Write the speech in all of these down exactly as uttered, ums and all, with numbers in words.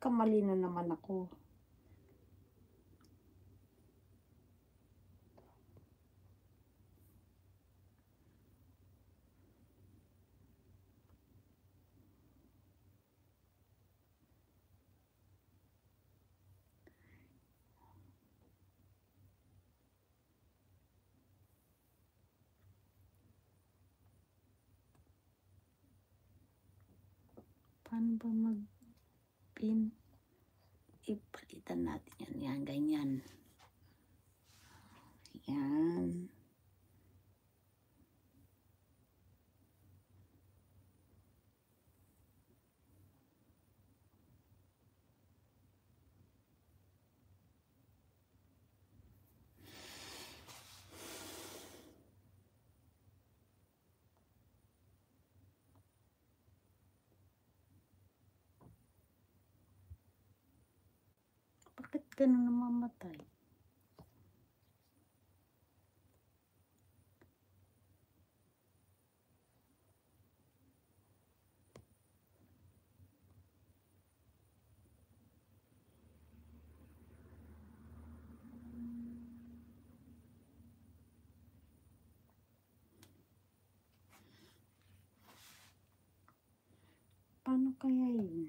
nagkamali na naman ako. Paano ba mag-pin? Ipalitan natin yan. Yan, ganyan. Yan. Bakit ganun namamatay? Paano kaya yun?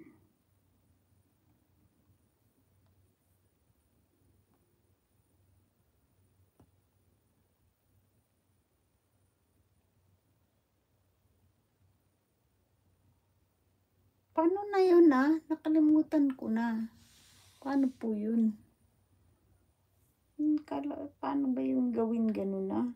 Paano na yun ah? Nakalimutan ko na. Paano po yun? Paano ba yung gawin ganun ah?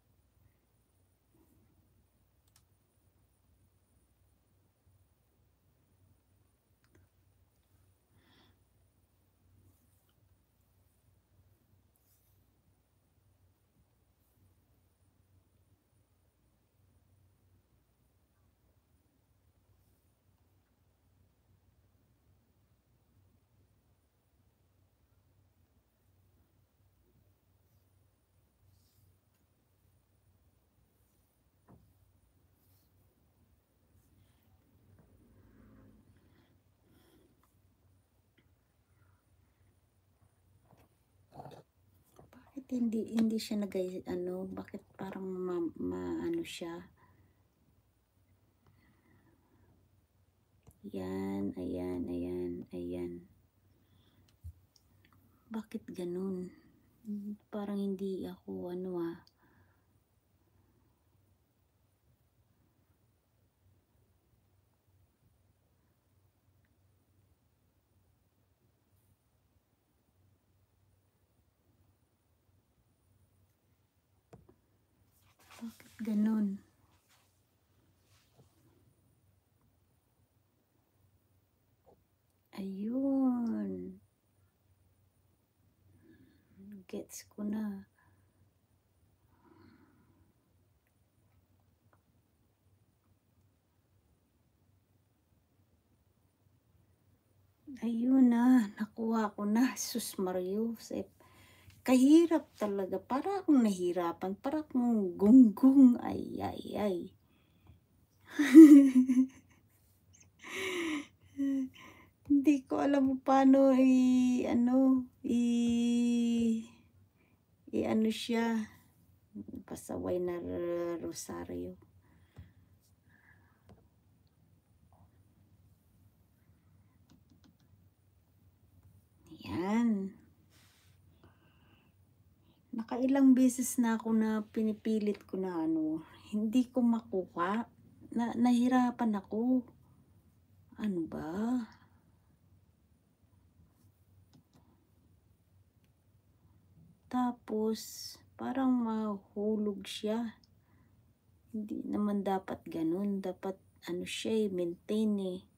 Hindi hindi siya nagay ano, bakit parang ma, ma ano siya? Yan, ayan, ayan, ayan. Bakit ganun? Parang hindi ako ano ah. Bakit ganun? Ayun. Gets ko na. Ayun na, nakuha ko na. Sus Mario, kahirap talaga. Para akong nahirapan. Para akong gunggong. Ay, ay, ay. Hindi ko alam paano i ano i i ano siya, pasaway na rosaryo. Yan. Nakailang beses na ako na pinipilit ko na ano, hindi ko makuha. Na, nahirapan ako. Ano ba? Tapos, parang mahulog siya. Hindi naman dapat ganun. Dapat, ano siya eh, maintain eh.